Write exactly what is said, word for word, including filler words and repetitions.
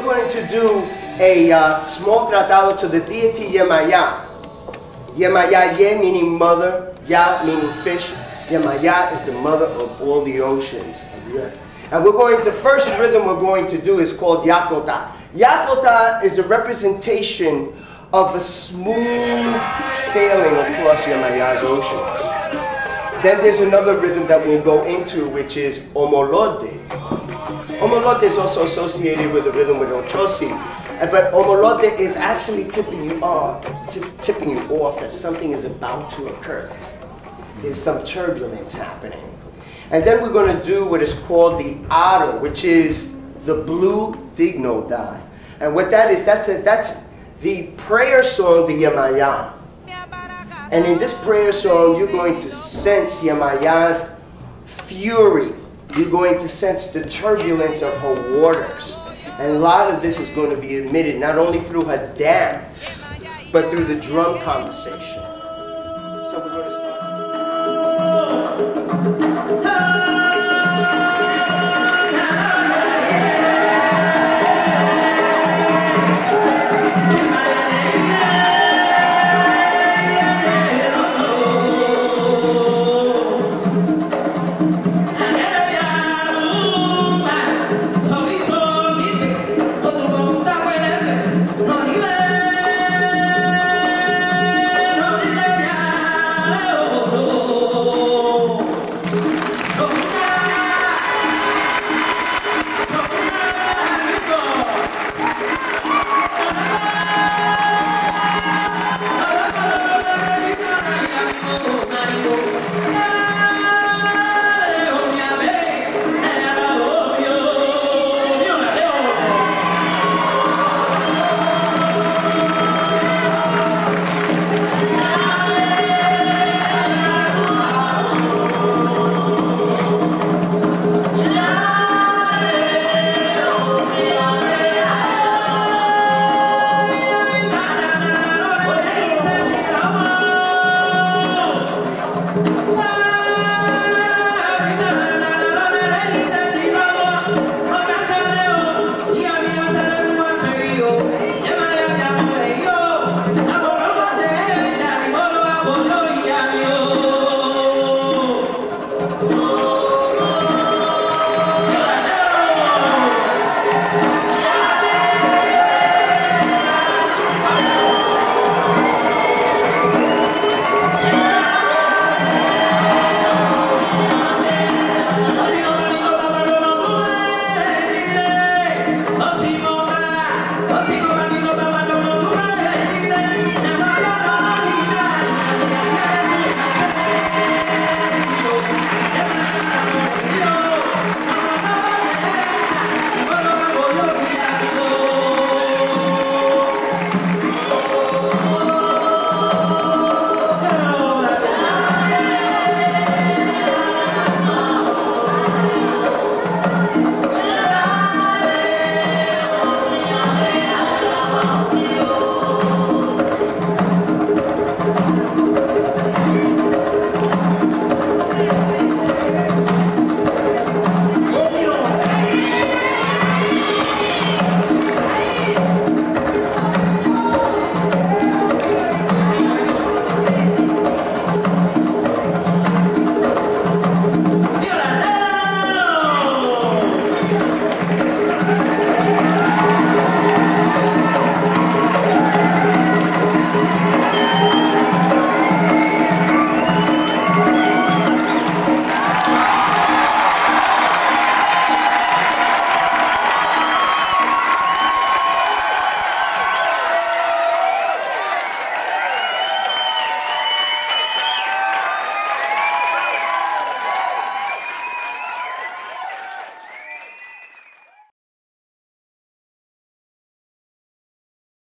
going to do a uh, small tratado to the deity Yemaya. Yemaya, Ye meaning mother, Ya meaning fish. Yemaya is the mother of all the oceans of the earth. And we're going, the first rhythm we're going to do is called Yakota. Yakota is a representation of a smooth sailing across Yemaya's oceans. Then there's another rhythm that we'll go into, which is Omolode. Omolode is also associated with the rhythm with Ochosi. But Omolode is actually tipping you off, tipping you off that something is about to occur. There's some turbulence happening. And then we're going to do what is called the Aro, which is the blue digno die. And what that is, that's, a, that's the prayer song, the Yemaya. And in this prayer song, you're going to sense Yemaya's fury. You're going to sense the turbulence of her waters. And a lot of this is going to be emitted not only through her dance, but through the drum conversation.